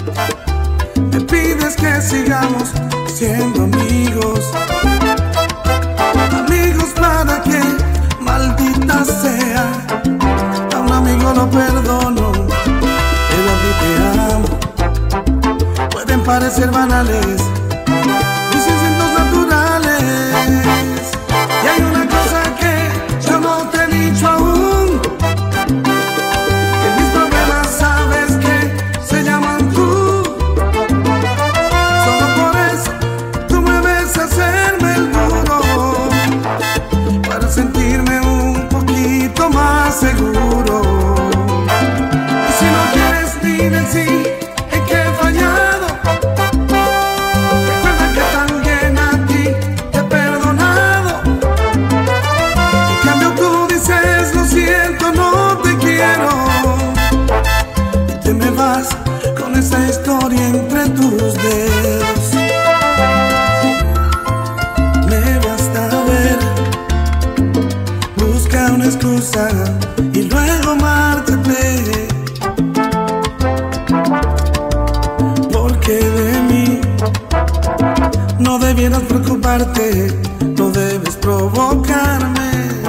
Me pides que sigamos siendo amigos. Amigos para que, maldita sea, a un amigo lo perdono, pero a ti te amo. Pueden parecer banales mis instintos naturales. Y hay una cosa que yo no te he dicho aún, que mis problemas sabes que se llaman tú. Solo por eso tú me ves hacerme el duro, para sentirme un poquito más seguro. Y si no quieres ni decir en qué he fallado, recuerda que también a ti te he perdonado. En cambio tú dices lo siento, no te quiero, y te me vas con esa historia entre tus dedos. Me basta ver, busca una excusa y luego márchate, porque de mí no debieras preocuparte, no debes provocarme.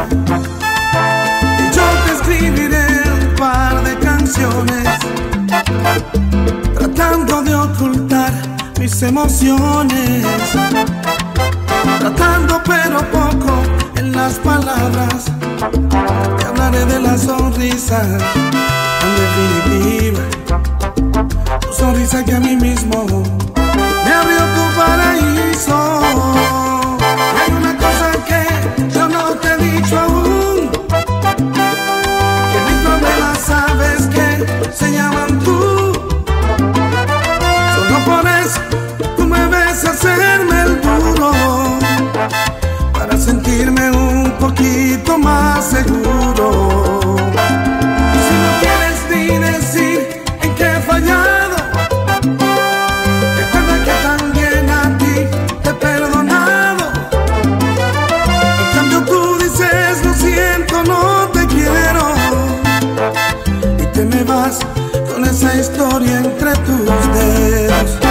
Y yo te escribiré un par de canciones, tratando de ocultar mis emociones, tratando pero poco en las palabras. Te hablaré de la sonrisa, en definitiva, tu sonrisa que a mí mismo me abrió tu paraíso. Hay una cosa que yo no te he dicho aún, que mis problemas sabes que se llaman tú. Solo por eso tú me ves hacerme el duro, para sentirme un poquito más seguro. Y si no quieres ni decir en qué he fallado, recuerda que también a ti te he perdonado. En cambio tú dices lo siento, no te quiero, y te me vas con esa historia entre tus dedos.